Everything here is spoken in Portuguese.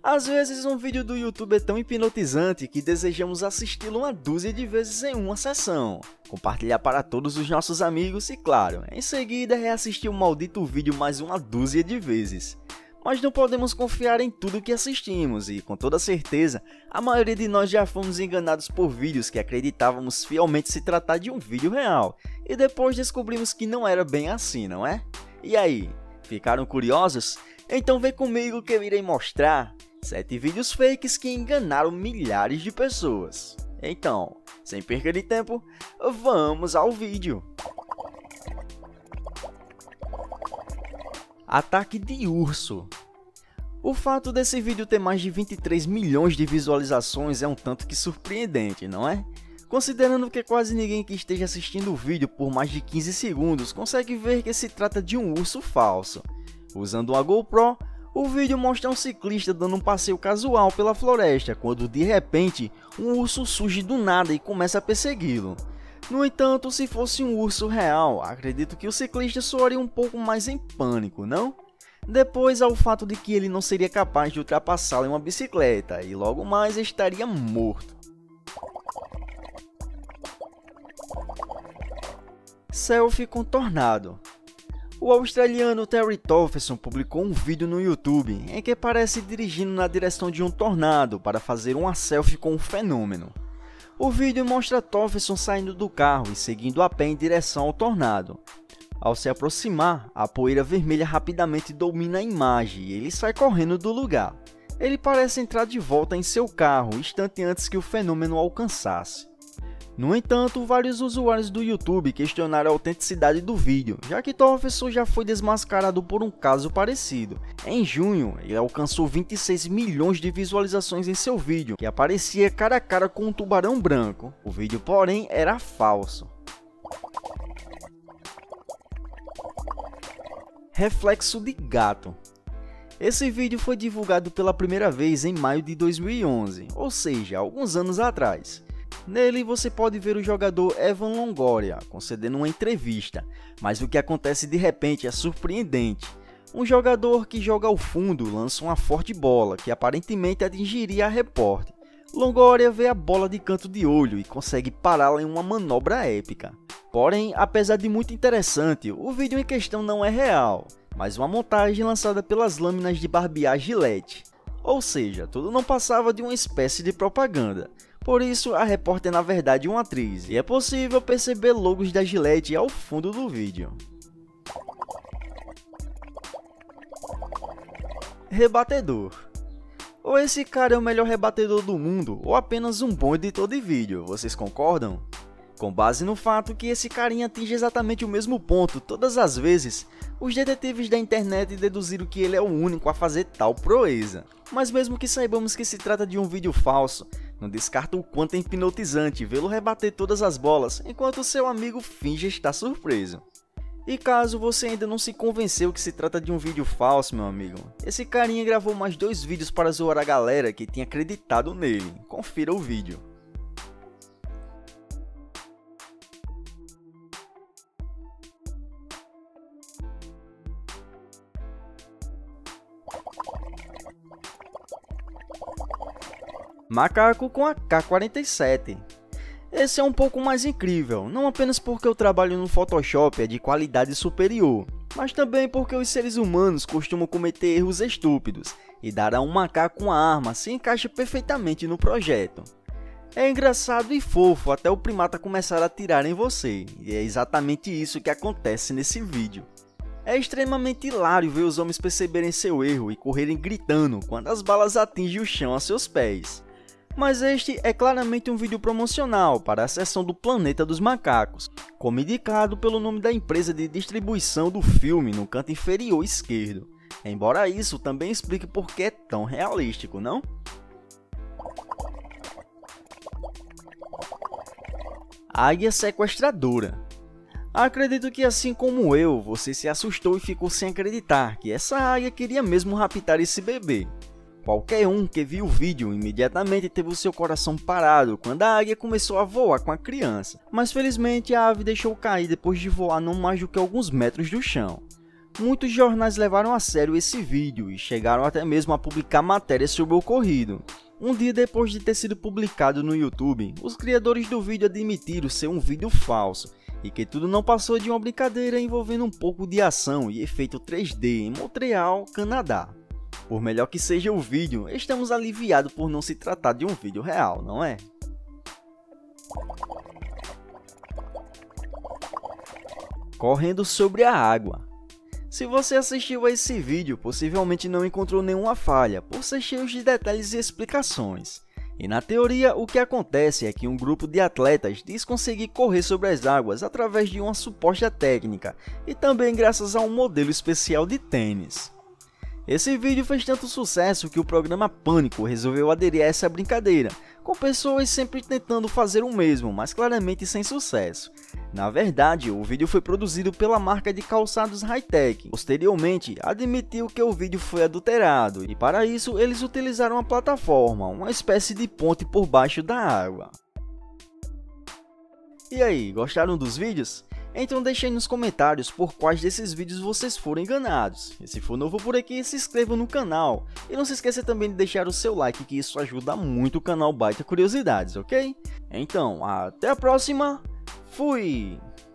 Às vezes um vídeo do YouTube é tão hipnotizante que desejamos assisti-lo uma dúzia de vezes em uma sessão, compartilhar para todos os nossos amigos e, claro, em seguida reassistir o maldito vídeo mais uma dúzia de vezes. Mas não podemos confiar em tudo que assistimos e, com toda certeza, a maioria de nós já fomos enganados por vídeos que acreditávamos fielmente se tratar de um vídeo real e depois descobrimos que não era bem assim, não é? E aí, ficaram curiosos? Então vem comigo que eu irei mostrar 7 vídeos fakes que enganaram milhares de pessoas. Então, sem perca de tempo, vamos ao vídeo. Ataque de urso. O fato desse vídeo ter mais de 23 milhões de visualizações é um tanto que surpreendente, não é? Considerando que quase ninguém que esteja assistindo o vídeo por mais de 15 segundos consegue ver que se trata de um urso falso. Usando uma GoPro, o vídeo mostra um ciclista dando um passeio casual pela floresta, quando de repente um urso surge do nada e começa a persegui-lo. No entanto, se fosse um urso real, acredito que o ciclista soaria um pouco mais em pânico, não? Depois há o fato de que ele não seria capaz de ultrapassá-lo em uma bicicleta e logo mais estaria morto. Selfie com tornado. O australiano Terry Tofferson publicou um vídeo no YouTube em que aparece dirigindo na direção de um tornado para fazer uma selfie com o fenômeno. O vídeo mostra Tofferson saindo do carro e seguindo a pé em direção ao tornado. Ao se aproximar, a poeira vermelha rapidamente domina a imagem e ele sai correndo do lugar. Ele parece entrar de volta em seu carro instante antes que o fenômeno o alcançasse. No entanto, vários usuários do YouTube questionaram a autenticidade do vídeo, já que Tofferson já foi desmascarado por um caso parecido. Em junho, ele alcançou 26 milhões de visualizações em seu vídeo, que aparecia cara a cara com um tubarão branco. O vídeo, porém, era falso. Reflexo de gato. Esse vídeo foi divulgado pela primeira vez em maio de 2011, ou seja, alguns anos atrás. Nele você pode ver o jogador Evan Longoria concedendo uma entrevista, mas o que acontece de repente é surpreendente. Um jogador que joga ao fundo lança uma forte bola que aparentemente atingiria a repórter. Longoria vê a bola de canto de olho e consegue pará-la em uma manobra épica. Porém, apesar de muito interessante, o vídeo em questão não é real, mas uma montagem lançada pelas lâminas de barbear Gillette. Ou seja, tudo não passava de uma espécie de propaganda. Por isso, a repórter na verdade é uma atriz, e é possível perceber logos da Gillette ao fundo do vídeo. Rebatedor. Ou esse cara é o melhor rebatedor do mundo, ou apenas um bom editor de vídeo, vocês concordam? Com base no fato que esse carinha atinge exatamente o mesmo ponto todas as vezes, os detetives da internet deduziram que ele é o único a fazer tal proeza. Mas mesmo que saibamos que se trata de um vídeo falso, não descarta o quanto é hipnotizante vê-lo rebater todas as bolas enquanto seu amigo finge estar surpreso. E caso você ainda não se convenceu que se trata de um vídeo falso, meu amigo, esse carinha gravou mais 2 vídeos para zoar a galera que tinha acreditado nele. Confira o vídeo. Macaco com AK-47. Esse é um pouco mais incrível, não apenas porque o trabalho no Photoshop é de qualidade superior, mas também porque os seres humanos costumam cometer erros estúpidos, e dar a um macaco uma arma se encaixa perfeitamente no projeto. É engraçado e fofo até o primata começar a atirar em você, e é exatamente isso que acontece nesse vídeo. É extremamente hilário ver os homens perceberem seu erro e correrem gritando quando as balas atingem o chão a seus pés. Mas este é claramente um vídeo promocional para a seção do Planeta dos Macacos, como indicado pelo nome da empresa de distribuição do filme no canto inferior esquerdo. Embora isso também explique por que é tão realístico, não? Águia sequestradora. Acredito que assim como eu, você se assustou e ficou sem acreditar que essa águia queria mesmo raptar esse bebê. Qualquer um que viu o vídeo imediatamente teve o seu coração parado quando a águia começou a voar com a criança, mas felizmente a ave deixou cair depois de voar não mais do que alguns metros do chão. Muitos jornais levaram a sério esse vídeo e chegaram até mesmo a publicar matérias sobre o ocorrido. Um dia depois de ter sido publicado no YouTube, os criadores do vídeo admitiram ser um vídeo falso e que tudo não passou de uma brincadeira envolvendo um pouco de ação e efeito 3D em Montreal, Canadá. Por melhor que seja o vídeo, estamos aliviados por não se tratar de um vídeo real, não é? Correndo sobre a água. Se você assistiu a esse vídeo, possivelmente não encontrou nenhuma falha, por ser cheio de detalhes e explicações. E na teoria, o que acontece é que um grupo de atletas diz conseguir correr sobre as águas através de uma suposta técnica, e também graças a um modelo especial de tênis. Esse vídeo fez tanto sucesso que o programa Pânico resolveu aderir a essa brincadeira, com pessoas sempre tentando fazer o mesmo, mas claramente sem sucesso. Na verdade, o vídeo foi produzido pela marca de calçados Hi-Tech. Posteriormente, admitiu que o vídeo foi adulterado e para isso eles utilizaram uma plataforma, uma espécie de ponte por baixo da água. E aí, gostaram dos vídeos? Então deixe aí nos comentários por quais desses vídeos vocês foram enganados. E se for novo por aqui, se inscreva no canal. E não se esqueça também de deixar o seu like, que isso ajuda muito o canal Baita Curiosidades, ok? Então, até a próxima. Fui!